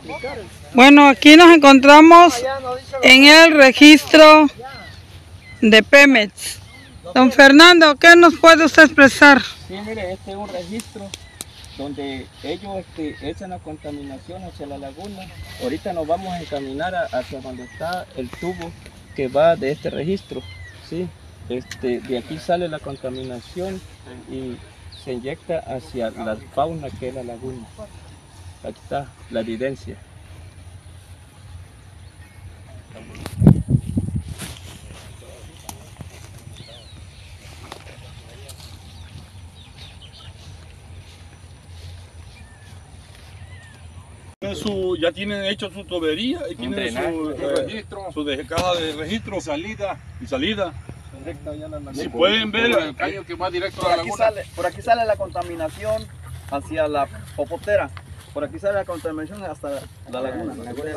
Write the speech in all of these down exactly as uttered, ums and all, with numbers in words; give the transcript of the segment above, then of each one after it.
Bueno, aquí nos encontramos en el registro de Pemex. Don Fernando, ¿qué nos puede usted expresar? Sí, mire, este es un registro donde ellos este, echan la contaminación hacia la laguna. Ahorita nos vamos a encaminar a, hacia donde está el tubo que va de este registro. ¿Sí? Este, de aquí sale la contaminación y se inyecta hacia la fauna que es la laguna. Aquí está la evidencia. Su, ya tienen hecho su tubería y tienen su, eh, registro, su de, caja de registro, salida y salida. Si pueden ver el caño que va directo a la laguna. Sale, por aquí sale la contaminación hacia la popotera. Por aquí sale la contaminación hasta la laguna.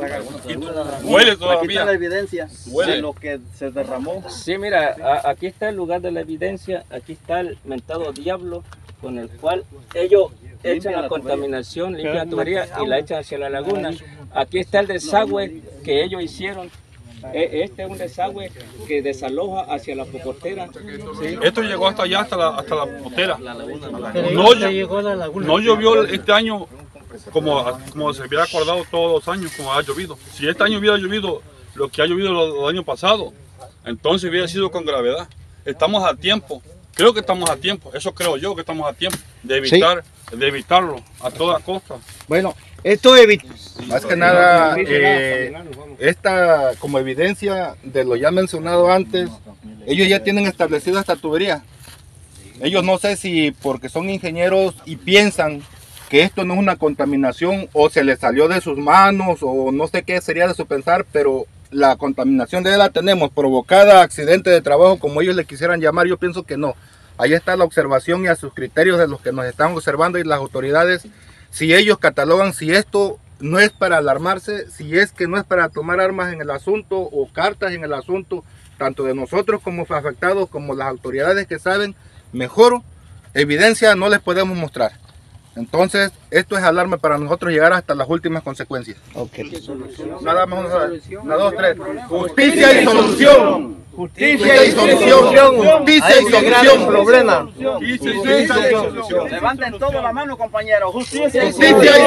Huele todavía. Aquí está la evidencia Huele. de lo que se derramó. Sí, mira, a, aquí está el lugar de la evidencia. Aquí está el mentado diablo con el cual ellos echan la, la contaminación, limpian la tubería y la echan hacia la laguna. Aquí está el desagüe que ellos hicieron. Este es un desagüe que desaloja hacia la popotera. ¿Sí? Esto llegó hasta allá, hasta la, hasta la popotera. No, no llovió este año como, como se hubiera acordado todos los años, como ha llovido. Si este año hubiera llovido lo que ha llovido los, los años pasados, entonces hubiera sido con gravedad. Estamos a tiempo. Creo que estamos a tiempo, eso creo yo que estamos a tiempo de evitar, sí. de evitarlo a toda costa. Bueno, esto evita, más que nada, eh, esta como evidencia de lo ya mencionado antes, ellos ya tienen establecida esta tubería. Ellos no sé si porque son ingenieros y piensan que esto no es una contaminación o se les salió de sus manos o no sé qué sería de su pensar, pero la contaminación de él la tenemos provocada, accidente de trabajo, como ellos le quisieran llamar, yo pienso que no. Ahí está la observación y a sus criterios de los que nos están observando y las autoridades, si ellos catalogan si esto no es para alarmarse, si es que no es para tomar armas en el asunto o cartas en el asunto, tanto de nosotros como afectados, como las autoridades que saben, mejor evidencia no les podemos mostrar. Entonces, esto es alarma para nosotros llegar hasta las últimas consecuencias. Okay. Nada más, una, dos, tres. Justicia y solución. Justicia y solución. Justicia y solución. Problema. Justicia y solución. Levanten toda la mano, compañeros. Justicia y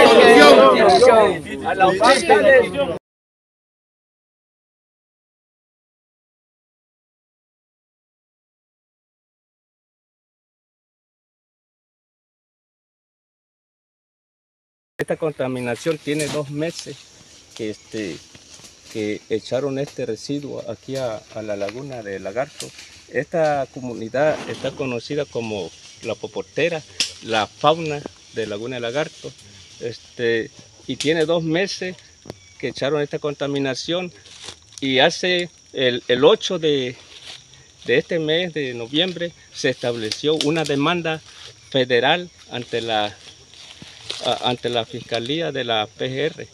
solución. A la falta Esta contaminación tiene dos meses que, este, que echaron este residuo aquí a, a la laguna de Lagarto. Esta comunidad está conocida como la popotera, la fauna de Laguna de Lagarto, este, y tiene dos meses que echaron esta contaminación y hace el, el ocho de, de este mes de noviembre se estableció una demanda federal ante la ante la Fiscalía de la P G R.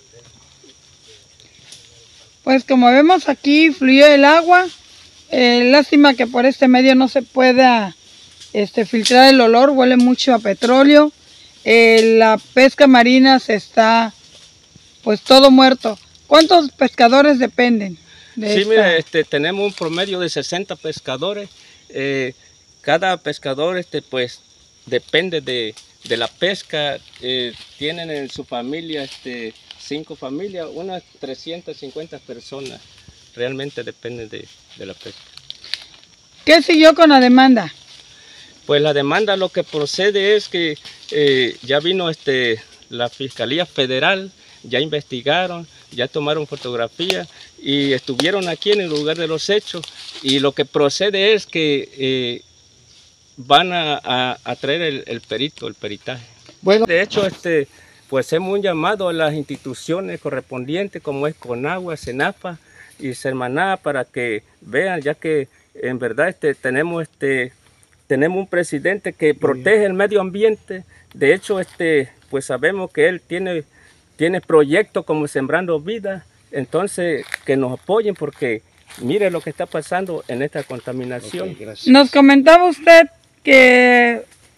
Pues como vemos aquí fluyó el agua, eh, lástima que por este medio no se pueda este, filtrar el olor, huele mucho a petróleo, eh, la pesca marina se está pues todo muerto. ¿Cuántos pescadores dependen de Sí, esta? mira, este, tenemos un promedio de sesenta pescadores, eh, cada pescador este, pues depende de de la pesca, eh, tienen en su familia este, cinco familias, unas trescientas cincuenta personas, realmente dependen de, de la pesca. ¿Qué siguió con la demanda? Pues la demanda lo que procede es que eh, ya vino este, la Fiscalía Federal, ya investigaron, ya tomaron fotografías y estuvieron aquí en el lugar de los hechos y lo que procede es que eh, van a, a, a traer el, el perito, el peritaje. Bueno, de hecho, este, pues hacemos un llamado a las instituciones correspondientes como es Conagua, Cenafa y Sermaná para que vean, ya que en verdad este, tenemos, este, tenemos un presidente que protege el medio ambiente. De hecho, este, pues sabemos que él tiene, tiene proyectos como Sembrando Vida, entonces que nos apoyen porque mire lo que está pasando en esta contaminación. Okay, nos comentaba usted que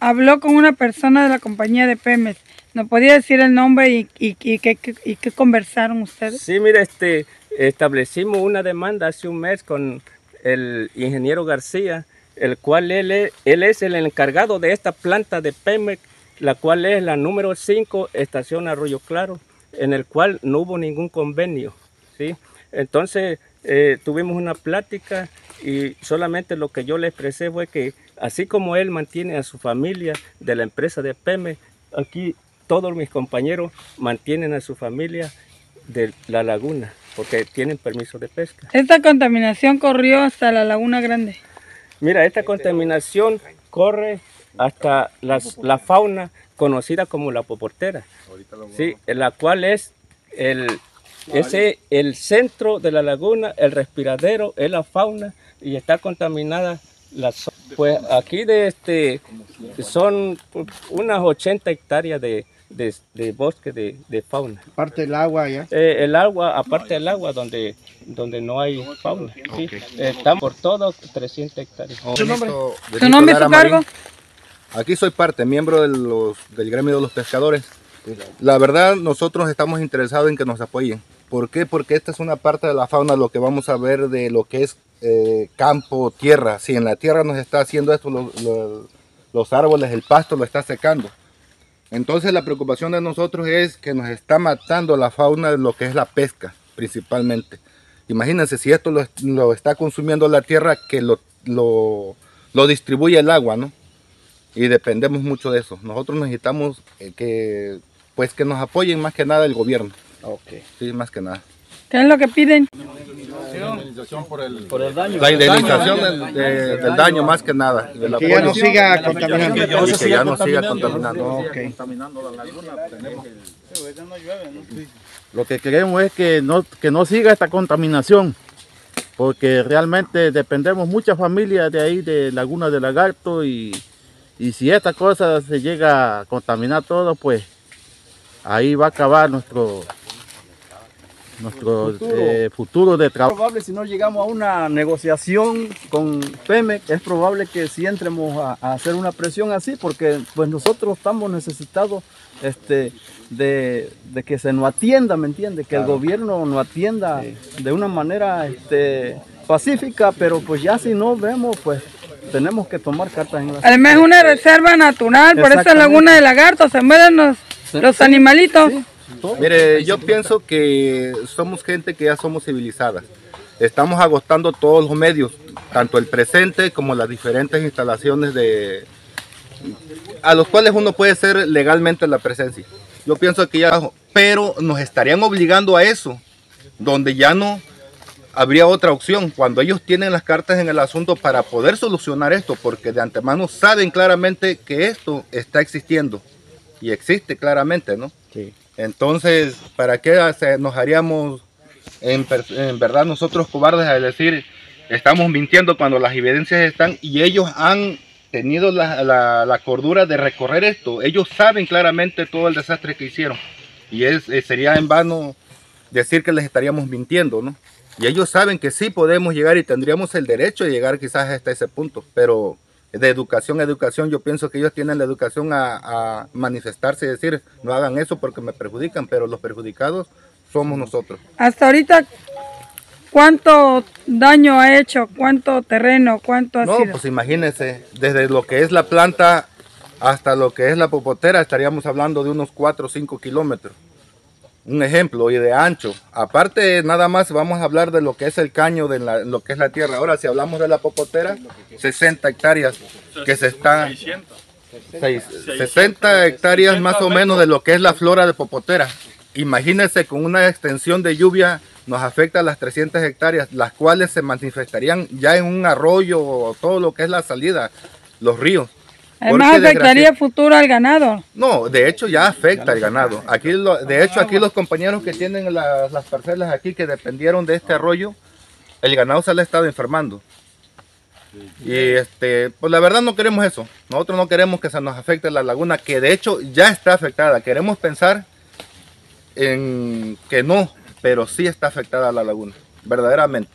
habló con una persona de la compañía de Pemex. ¿Nos podía decir el nombre y, y, y, qué, qué, y qué conversaron ustedes? Sí, mire, este, establecimos una demanda hace un mes con el ingeniero García, el cual él es, él es el encargado de esta planta de Pemex, la cual es la número cinco, estación Arroyo Claro, en el cual no hubo ningún convenio, ¿sí? Entonces eh, tuvimos una plática y solamente lo que yo le expresé fue que así como él mantiene a su familia de la empresa de Pemex, aquí todos mis compañeros mantienen a su familia de la laguna porque tienen permiso de pesca. ¿Esta contaminación corrió hasta la Laguna Grande? Mira, esta contaminación corre hasta las, la fauna conocida como la poportera, ¿sí? La cual es el, ese, el centro de la laguna, el respiradero, es la fauna y está contaminada la zona. Pues aquí de este, son unas ochenta hectáreas de, de, de bosque de, de fauna. Aparte del agua ya. Eh, el agua, aparte del agua donde, donde no hay fauna. ¿Sí? Okay. Eh, estamos por todo trescientas hectáreas. ¿Su nombre? ¿Su nombre y su cargo? Aquí soy parte, miembro de los, del gremio de los pescadores. La verdad, nosotros estamos interesados en que nos apoyen. ¿Por qué? Porque esta es una parte de la fauna, lo que vamos a ver de lo que es eh, campo, tierra. Si en la tierra nos está haciendo esto, lo, lo, los árboles, el pasto lo está secando. Entonces la preocupación de nosotros es que nos está matando la fauna de lo que es la pesca, principalmente. Imagínense si esto lo, lo está consumiendo la tierra, que lo, lo, lo distribuye el agua, ¿no? Y dependemos mucho de eso. Nosotros necesitamos eh, que, pues, que nos apoyen más que nada el gobierno. Okay. Sí, más que nada. ¿Qué es lo que piden? La indemnización por el, por el daño. La indemnización del, de, del daño más que nada. Que apoyo. Ya no siga contaminando. Que, que, que ya no siga contaminando. Okay. Lo que queremos es que no, que no siga esta contaminación, porque realmente dependemos muchas familias de ahí, de Laguna de Lagarto, y, y si esta cosa se llega a contaminar todo, pues ahí va a acabar nuestro, nuestro futuro. Eh, futuro de trabajo. Es probable, si no llegamos a una negociación con Pemex, es probable que si entremos a, a hacer una presión así, porque pues nosotros estamos necesitados este, de, de que se nos atienda, ¿me entiende? Que claro. El gobierno nos atienda sí. de una manera este, pacífica, pero pues ya si no vemos, pues tenemos que tomar cartas en la... Además es una reserva natural, por esa Laguna de Lagarto se mueren los, sí, los sí, animalitos. Sí. Mire, yo pienso que somos gente que ya somos civilizadas. Estamos agotando todos los medios, tanto el presente como las diferentes instalaciones de, a los cuales uno puede ser legalmente la presencia. Yo pienso que ya, pero nos estarían obligando a eso, donde ya no habría otra opción, cuando ellos tienen las cartas en el asunto para poder solucionar esto, porque de antemano saben claramente que esto está existiendo, y existe claramente, ¿no? Sí. Entonces, ¿para qué nos haríamos en, en verdad nosotros cobardes a decir estamos mintiendo cuando las evidencias están y ellos han tenido la, la, la cordura de recorrer esto? Ellos saben claramente todo el desastre que hicieron y es, sería en vano decir que les estaríamos mintiendo, ¿no? Y ellos saben que sí podemos llegar y tendríamos el derecho de llegar quizás hasta ese punto, pero de educación a educación, yo pienso que ellos tienen la educación a, a manifestarse y decir, no hagan eso porque me perjudican, pero los perjudicados somos nosotros. Hasta ahorita, ¿cuánto daño ha hecho? ¿Cuánto terreno? ¿Cuánto ha no, sido? No, pues imagínense, desde lo que es la planta hasta lo que es la popotera, estaríamos hablando de unos cuatro o cinco kilómetros. Un ejemplo, y de ancho. Aparte, nada más vamos a hablar de lo que es el caño, de la, lo que es la tierra. Ahora, si hablamos de la popotera, sesenta hectáreas que se están... sesenta hectáreas más o menos de lo que es la flora de popotera. Imagínense, con una extensión de lluvia nos afecta a las trescientas hectáreas, las cuales se manifestarían ya en un arroyo o todo lo que es la salida, los ríos. Además afectaría futuro al ganado. No, de hecho ya afecta al ganado. Aquí, lo, de hecho, aquí los compañeros que tienen la, las parcelas aquí que dependieron de este arroyo, el ganado se le ha estado enfermando. Y este, pues la verdad no queremos eso. Nosotros no queremos que se nos afecte la laguna, que de hecho ya está afectada. Queremos pensar en que no, pero sí está afectada la laguna, verdaderamente.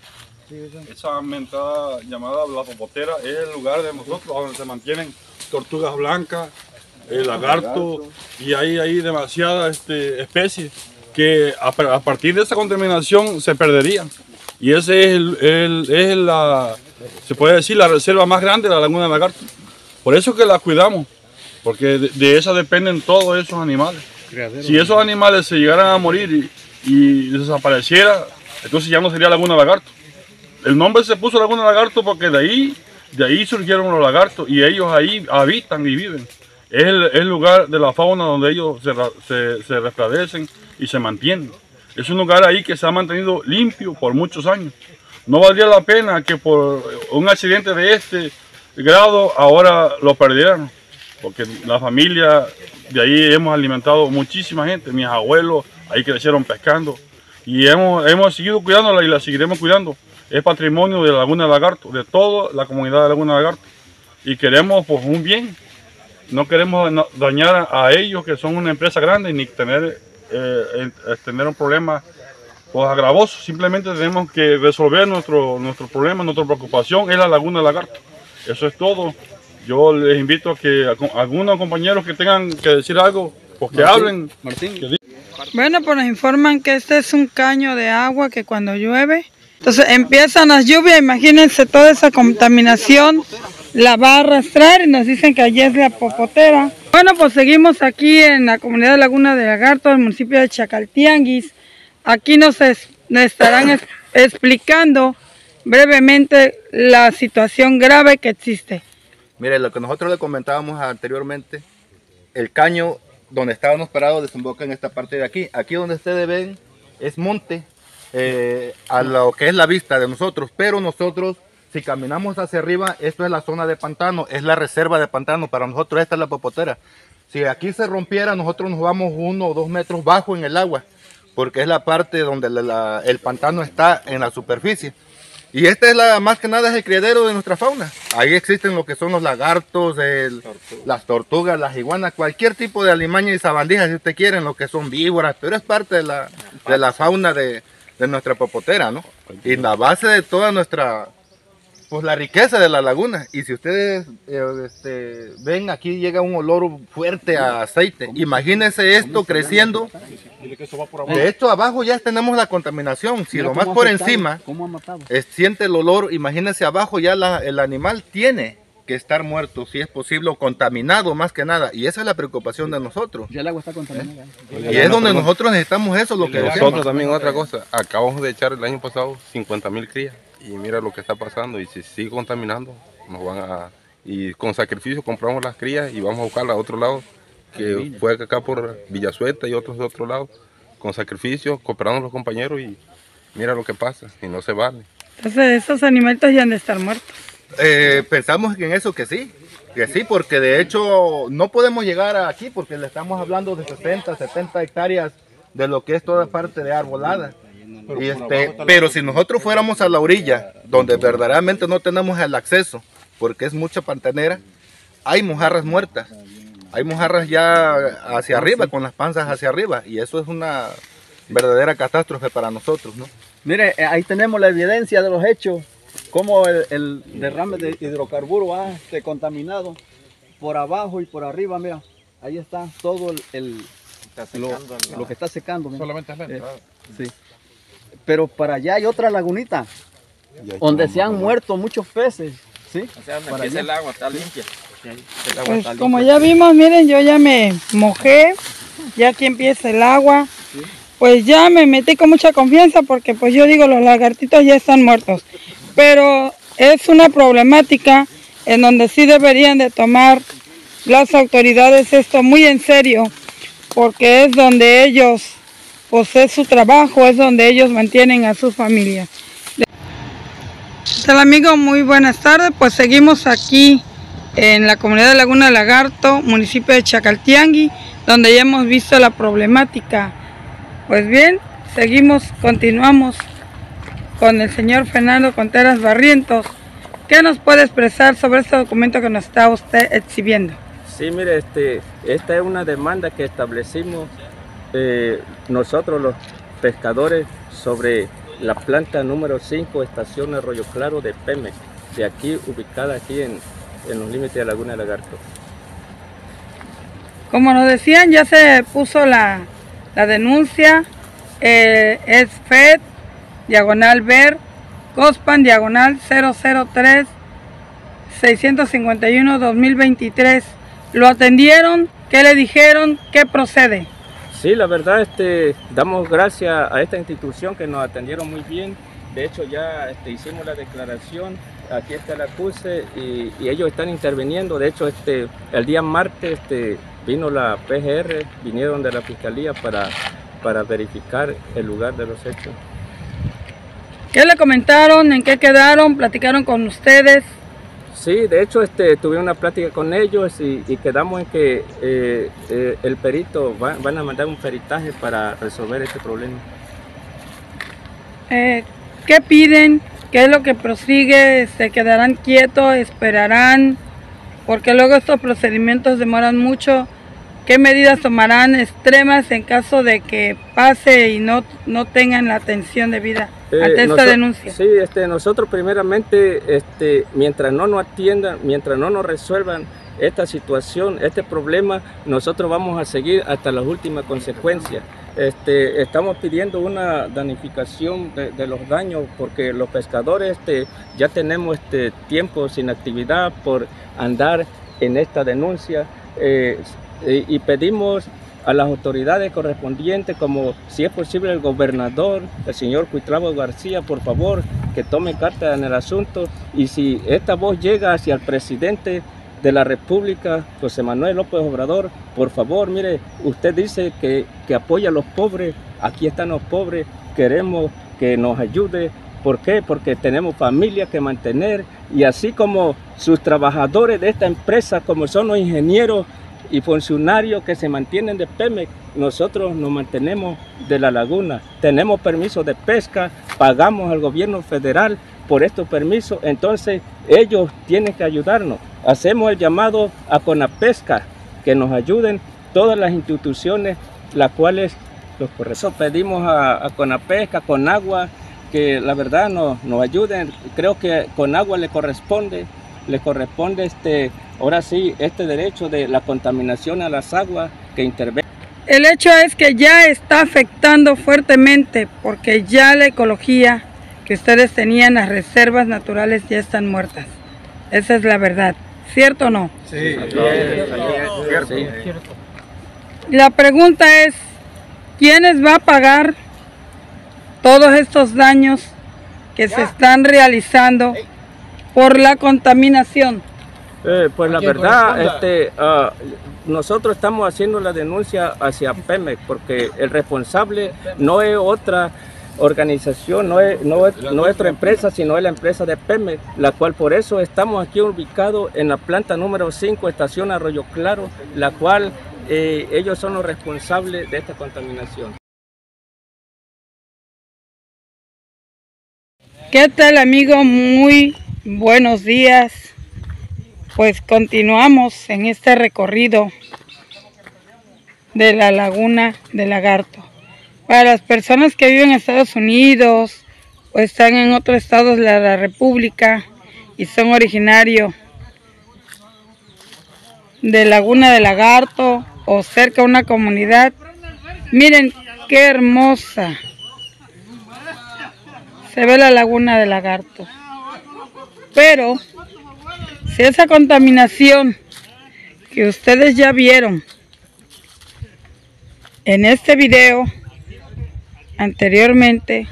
esa mentada llamada la popotera es el lugar de nosotros donde se mantienen tortugas blancas, el lagarto, y hay, hay demasiadas este, especies que a, a partir de esa contaminación se perderían. Y ese es, el, el, es la, se puede decir, la reserva más grande de la laguna de lagarto. Por eso que la cuidamos, porque de, de esa dependen todos esos animales. Si esos animales se llegaran a morir y, y desapareciera, entonces ya no sería laguna de lagarto. El nombre se puso laguna de lagarto porque de ahí, de ahí surgieron los lagartos y ellos ahí habitan y viven. Es el, el lugar de la fauna donde ellos se, se, se resplandecen y se mantienen. Es un lugar ahí que se ha mantenido limpio por muchos años. No valdría la pena que por un accidente de este grado ahora lo perdieran, porque la familia de ahí hemos alimentado muchísima gente. Mis abuelos ahí crecieron pescando y hemos, hemos seguido cuidándola y la seguiremos cuidando. Es patrimonio de la Laguna de Lagarto, de toda la comunidad de Laguna de Lagarto, y queremos pues un bien. No queremos dañar a ellos, que son una empresa grande, ni tener, eh, tener un problema pues, agravoso. Simplemente tenemos que resolver nuestro, nuestro problema, nuestra preocupación es la Laguna de Lagarto. Eso es todo. Yo les invito a que a algunos compañeros que tengan que decir algo, pues que Martín, hablen. Martín. Que bueno, pues nos informan que este es un caño de agua que cuando llueve, entonces empiezan las lluvias, imagínense toda esa contaminación, la va a arrastrar y nos dicen que allí es la popotera. Bueno, pues seguimos aquí en la comunidad de Laguna de Lagarto, del municipio de Chacaltianguis. Aquí nos, es, nos estarán es, explicando brevemente la situación grave que existe. Mire, lo que nosotros le comentábamos anteriormente, el caño donde estábamos parados desemboca en esta parte de aquí. Aquí donde ustedes ven es monte, eh, a lo que es la vista de nosotros, pero nosotros si caminamos hacia arriba, esto es la zona de pantano, es la reserva de pantano, para nosotros esta es la popotera. Si aquí se rompiera, nosotros nos vamos uno o dos metros bajo en el agua, porque es la parte donde la, la, el pantano está en la superficie. Y esta es la, más que nada es el criadero de nuestra fauna. Ahí existen lo que son los lagartos, el, las tortugas, las iguanas, cualquier tipo de alimaña y sabandijas, si usted quiere, lo que son víboras, pero es parte de la, de la fauna de, de nuestra popotera, ¿no? Y la base de toda nuestra, pues la riqueza de la laguna. Y si ustedes eh, este, ven, aquí llega un olor fuerte a aceite. Imagínense esto creciendo. De hecho, abajo ya tenemos la contaminación. Si lo más por encima es, siente el olor, imagínense abajo ya la, el animal tiene que estar muerto, si es posible, o contaminado más que nada. Y esa es la preocupación de nosotros. Ya el agua está contaminada. ¿Eh? Y es donde nosotros necesitamos eso, lo que nosotros decimos. También otra cosa, acabamos de echar el año pasado cincuenta mil crías. Y mira lo que está pasando, y si sigue contaminando, nos van a... Y con sacrificio compramos las crías y vamos a buscarlas a otro lado, que fue acá por Villasueta y otros de otro lado. Con sacrificio, cooperando los compañeros y mira lo que pasa, y no se vale. Entonces esos animalitos ya han de estar muertos. Eh, pensamos en eso que sí, que sí, porque de hecho no podemos llegar aquí porque le estamos hablando de sesenta, setenta hectáreas de lo que es toda parte de arbolada. Pero, y este, pero si nosotros fuéramos a la orilla, donde verdaderamente no tenemos el acceso, porque es mucha pantanera, hay mojarras muertas, hay mojarras ya hacia arriba, con las panzas hacia arriba, y eso es una verdadera catástrofe para nosotros, ¿no? Mire, ahí tenemos la evidencia de los hechos, cómo el, el derrame de hidrocarburos ha este, contaminado por abajo y por arriba, mira, ahí está todo el, el lo, lo que está secando. Mira. Solamente es lento. Eh, sí. Pero para allá hay otra lagunita, donde se han muerto muchos peces, ¿sí? O sea, para allá el agua está limpia. El agua pues está como limpia. Ya vimos, miren, yo ya me mojé, ya aquí empieza el agua. ¿Sí? Pues ya me metí con mucha confianza porque pues yo digo, los lagartitos ya están muertos. Pero es una problemática en donde sí deberían de tomar las autoridades esto muy en serio, porque es donde ellos, pues es su trabajo, es donde ellos mantienen a su familia. Hola amigos, muy buenas tardes. Pues seguimos aquí en la comunidad de Laguna de Lagarto, municipio de Chacaltianguis, donde ya hemos visto la problemática. Pues bien, seguimos, continuamos con el señor Fernando Contreras Barrientos. ¿Qué nos puede expresar sobre este documento que nos está usted exhibiendo? Sí, mire, este, esta es una demanda que establecimos eh, nosotros los pescadores sobre la planta número cinco, estación Arroyo Claro de Pemex, de aquí, ubicada aquí en, en los límites de Laguna de Lagarto. Como nos decían, ya se puso la, la denuncia, eh, es F E D, diagonal ver, Cospan, diagonal cero cero tres, seiscientos cincuenta y uno, dos mil veintitrés. ¿Lo atendieron? ¿Qué le dijeron? ¿Qué procede? Sí, la verdad, este, damos gracias a esta institución que nos atendieron muy bien. De hecho, ya este, hicimos la declaración, aquí está el acuse y, y ellos están interviniendo. De hecho, este, el día martes este, vino la P G R, vinieron de la Fiscalía para, para verificar el lugar de los hechos. ¿Qué le comentaron? ¿En qué quedaron? ¿Platicaron con ustedes? Sí, de hecho este, tuve una plática con ellos y, y quedamos en que eh, eh, el perito va, van a mandar un peritaje para resolver este problema. Eh, ¿Qué piden? ¿Qué es lo que prosigue? ¿Se quedarán quietos? ¿Esperarán? Porque luego estos procedimientos demoran mucho. ¿Qué medidas tomarán extremas en caso de que pase y no, no tengan la atención debida eh, ante esta denuncia? Sí, este, nosotros primeramente, este, mientras no nos atiendan, mientras no nos resuelvan esta situación, este problema, nosotros vamos a seguir hasta las últimas consecuencias. Este, estamos pidiendo una danificación de, de los daños porque los pescadores este, ya tenemos este, tiempo sin actividad por andar en esta denuncia. Eh, y pedimos a las autoridades correspondientes, como si es posible el gobernador, el señor Cuitlavo García, por favor, que tome carta en el asunto, y si esta voz llega hacia el presidente de la República, José Manuel López Obrador, por favor, mire, usted dice que, que apoya a los pobres, aquí están los pobres, queremos que nos ayude. ¿Por qué? Porque tenemos familia que mantener, y así como sus trabajadores de esta empresa, como son los ingenieros y funcionarios que se mantienen de Pemex, nosotros nos mantenemos de la laguna, tenemos permisos de pesca, pagamos al gobierno federal por estos permisos, entonces ellos tienen que ayudarnos. Hacemos el llamado a Conapesca, que nos ayuden todas las instituciones, las cuales los correctos. Pedimos a, a Conapesca, Conagua, que la verdad nos, nos ayuden. Creo que Conagua le corresponde, le corresponde este, ahora sí, este derecho de la contaminación a las aguas que intervenga. El hecho es que ya está afectando fuertemente porque ya la ecología que ustedes tenían, las reservas naturales ya están muertas. Esa es la verdad. ¿Cierto o no? Sí, cierto. Sí. La pregunta es, ¿quiénes va a pagar todos estos daños que se están realizando por la contaminación? Eh, pues la verdad, este, uh, nosotros estamos haciendo la denuncia hacia Pemex porque el responsable no es otra organización, no es, no es nuestra empresa, sino es la empresa de Pemex, la cual por eso estamos aquí ubicados en la planta número cinco, estación Arroyo Claro, la cual eh, ellos son los responsables de esta contaminación. ¿Qué tal, amigo? Muy buenos días. Pues continuamos en este recorrido de la laguna de Lagarto. Para las personas que viven en Estados Unidos o están en otros estados de la República y son originarios de Laguna de Lagarto o cerca de una comunidad, miren qué hermosa se ve la Laguna de Lagarto. Pero si esa contaminación que ustedes ya vieron en este video anteriormente,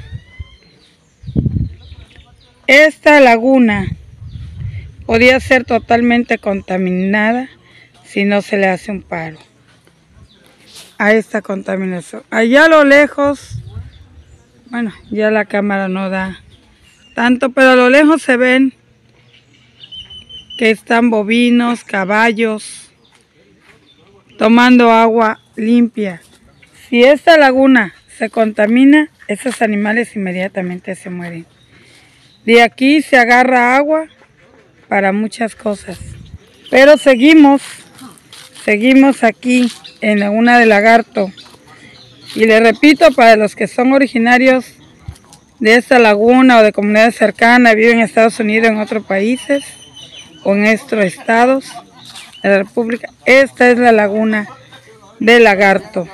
esta laguna podía ser totalmente contaminada si no se le hace un paro a esta contaminación. Allá a lo lejos, bueno, ya la cámara no da tanto, pero a lo lejos se ven que están bovinos, caballos, tomando agua limpia. Si esta laguna se contamina, esos animales inmediatamente se mueren. De aquí se agarra agua para muchas cosas. Pero seguimos, seguimos aquí en Laguna de Lagarto. Y les repito, para los que son originarios de esta laguna o de comunidades cercanas, viven en Estados Unidos, en otros países o en estos estados de la República. Esta es la laguna de Lagarto.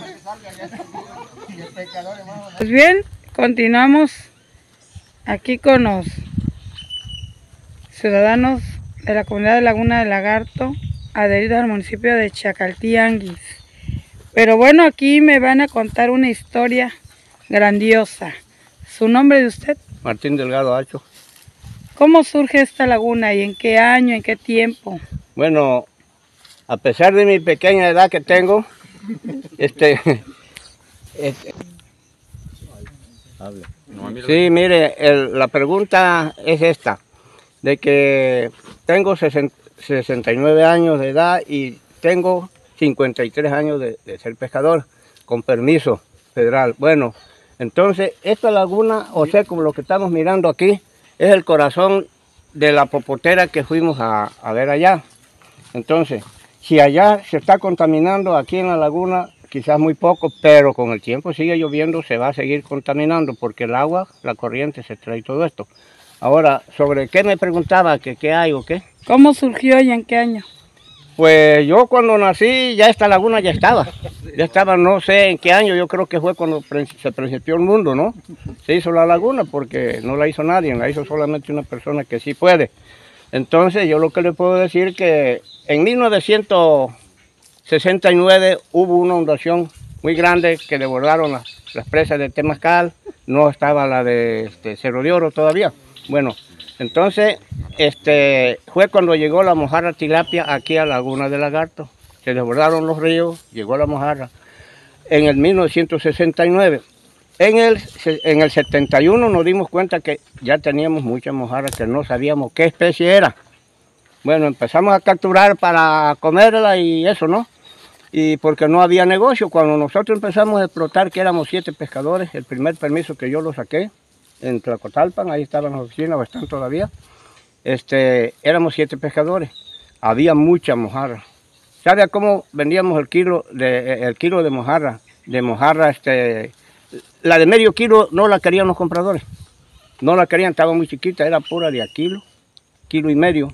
Pues bien, continuamos aquí con los ciudadanos de la comunidad de Laguna de Lagarto, adheridos al municipio de Chacaltí-Anguis. Pero bueno, aquí me van a contar una historia grandiosa. ¿Su nombre de usted? Martín Delgado Hacho. ¿Cómo surge esta laguna y en qué año, en qué tiempo? Bueno, a pesar de mi pequeña edad que tengo, este, este sí, mire, el, la pregunta es esta, de que tengo sesenta y nueve años de edad y tengo cincuenta y tres años de, de ser pescador, con permiso federal. Bueno, entonces esta laguna, o sea, como lo que estamos mirando aquí, es el corazón de la popotera que fuimos a, a ver allá. Entonces, si allá se está contaminando, aquí en la laguna quizás muy poco, pero con el tiempo sigue lloviendo, se va a seguir contaminando porque el agua, la corriente se trae todo esto. Ahora, ¿sobre qué me preguntaba? ¿Que qué hay o qué? ¿Cómo surgió y en qué año? Pues yo cuando nací ya esta laguna ya estaba. Ya estaba, no sé en qué año, yo creo que fue cuando se principió el mundo, ¿no? Se hizo la laguna porque no la hizo nadie, la hizo solamente una persona que sí puede. Entonces yo lo que le puedo decir que en mil novecientos sesenta y nueve hubo una inundación muy grande que desbordaron las, las presas de Temazcal, no estaba la de este, Cerro de Oro todavía. Bueno, entonces este, fue cuando llegó la mojarra tilapia aquí a Laguna de Lagarto. Se desbordaron los ríos, llegó la mojarra en el mil novecientos sesenta y nueve. En el, en el setenta y uno nos dimos cuenta que ya teníamos mucha mojarra que no sabíamos qué especie era. Bueno, empezamos a capturar para comerla y eso, ¿no? Y porque no había negocio. Cuando nosotros empezamos a explotar, que éramos siete pescadores, el primer permiso que yo lo saqué en Tlacotalpan, ahí estaban las oficinas, o están todavía, este, éramos siete pescadores, había mucha mojarra. ¿Sabe cómo vendíamos el kilo de, el kilo de mojarra? De mojarra, este, la de medio kilo no la querían los compradores, no la querían, estaba muy chiquita, era pura de a kilo, kilo y medio,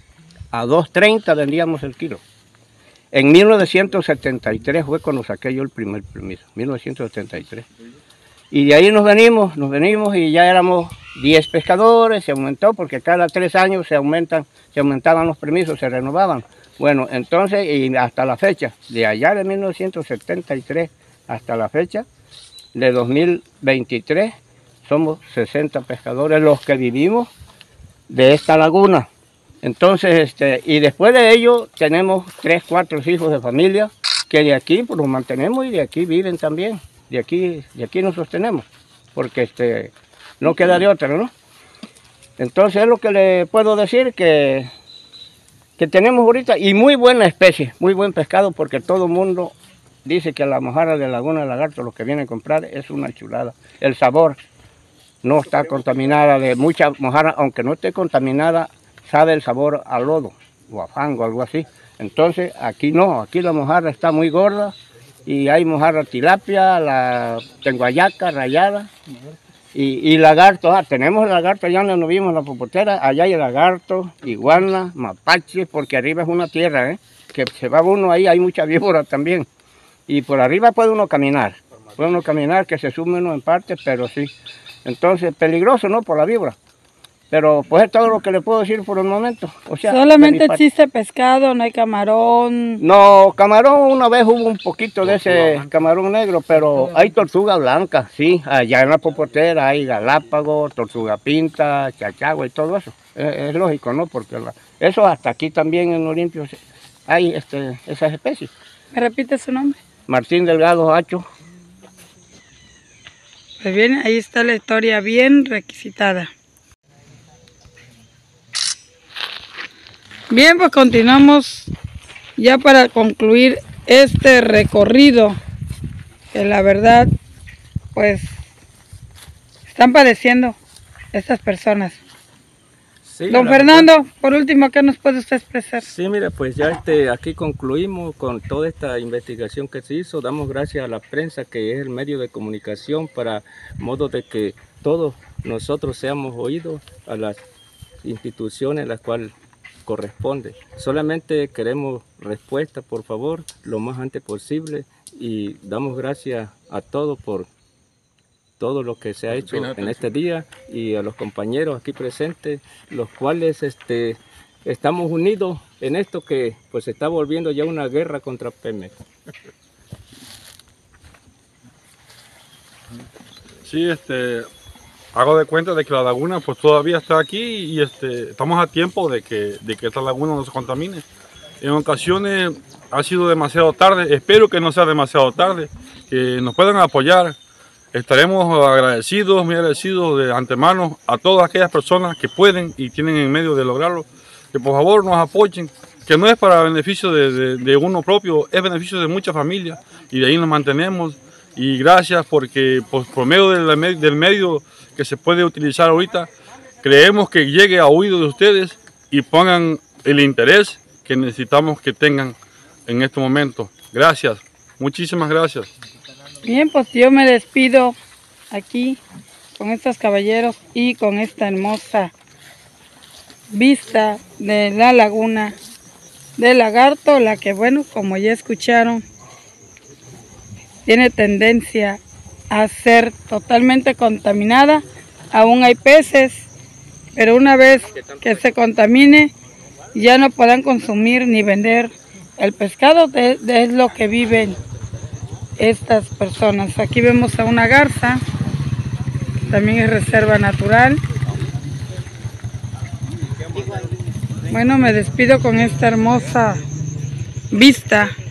a dos treinta vendíamos el kilo. En mil novecientos setenta y tres fue cuando saqué yo el primer permiso, mil novecientos setenta y tres. Y de ahí nos venimos, nos venimos y ya éramos diez pescadores, se aumentó porque cada tres años se aumentan, se aumentaban los permisos, se renovaban. Bueno, entonces, y hasta la fecha, de allá de mil novecientos setenta y tres hasta la fecha, de dos mil veintitrés, somos sesenta pescadores los que vivimos de esta laguna. Entonces, este, y después de ello, tenemos tres, cuatro hijos de familia, que de aquí pues, los mantenemos y de aquí viven también. De aquí, de aquí nos sostenemos, porque este, no queda de otra, ¿no? Entonces es lo que le puedo decir, que, que tenemos ahorita, y muy buena especie, muy buen pescado, porque todo el mundo dice que la mojarra de Laguna de Lagarto, los que vienen a comprar, es una chulada. El sabor no está contaminada de mucha mojarra, aunque no esté contaminada, sabe el sabor a lodo, o a fango, algo así. Entonces aquí no, aquí la mojarra está muy gorda, y hay mojarra tilapia, la tenguayaca rayada y, y lagarto. Ah, tenemos lagarto allá donde nos vimos la popotera, allá hay lagarto, iguana, mapache, porque arriba es una tierra, ¿eh? Que se va uno ahí, hay mucha víbora también. Y por arriba puede uno caminar, puede uno caminar, que se sume uno en parte, pero sí. Entonces, peligroso, ¿no? Por la víbora. Pero pues es todo lo que le puedo decir por el momento. O sea, ¿solamente existe pescado, no hay camarón? No, camarón una vez hubo un poquito de ese camarón negro, pero hay tortuga blanca, sí. Allá en la popotera hay galápago, tortuga pinta, chachagua y todo eso. Es, es lógico, ¿no? Porque la, eso hasta aquí también en Olimpio hay este, esas especies. ¿Me repite su nombre? Martín Delgado Hacho. Pues bien, ahí está la historia bien requisitada. Bien, pues continuamos ya para concluir este recorrido que la verdad pues están padeciendo estas personas. Sí, Don Fernando, verdad, por último, ¿qué nos puede usted expresar? Sí, mira, pues ya este, aquí concluimos con toda esta investigación que se hizo. Damos gracias a la prensa, que es el medio de comunicación, para modo de que todos nosotros seamos oídos a las instituciones a las cuales corresponde. Solamente queremos respuesta, por favor, lo más antes posible, y damos gracias a todos por todo lo que se ha hecho en este día, y a los compañeros aquí presentes, los cuales este, estamos unidos en esto que pues se está volviendo ya una guerra contra Pemex. Sí, este, hago de cuenta de que la laguna pues todavía está aquí y este, estamos a tiempo de que, de que esta laguna no se contamine. En ocasiones ha sido demasiado tarde, espero que no sea demasiado tarde, que nos puedan apoyar. Estaremos agradecidos, muy agradecidos de antemano a todas aquellas personas que pueden y tienen en medio de lograrlo, que por favor nos apoyen, que no es para beneficio de, de, de uno propio, es beneficio de muchas familias, y de ahí nos mantenemos. Y gracias porque pues, por medio del, del medio que se puede utilizar ahorita, creemos que llegue a oídos de ustedes y pongan el interés que necesitamos que tengan en este momento. Gracias, muchísimas gracias. Bien, pues yo me despido aquí con estos caballeros y con esta hermosa vista de la laguna de Lagarto, la que, bueno, como ya escucharon, tiene tendencia a ser totalmente contaminada. Aún hay peces, pero una vez que se contamine ya no podrán consumir ni vender el pescado, de, de es lo que viven estas personas. Aquí vemos a una garza, también es reserva natural. Bueno, me despido con esta hermosa vista